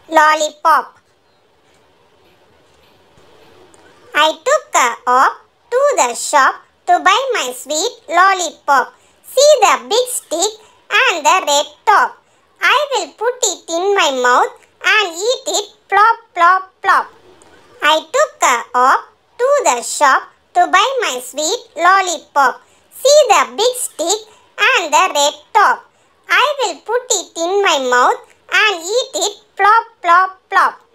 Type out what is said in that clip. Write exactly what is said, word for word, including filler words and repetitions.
Lollipop. I took a hop to the shop to buy my sweet lollipop. See the big stick and the red top. I will put it in my mouth and eat it plop plop plop. I took a hop to the shop to buy my sweet lollipop. See the big stick and the red top. I will put it in my mouth and eat it plop plop plop.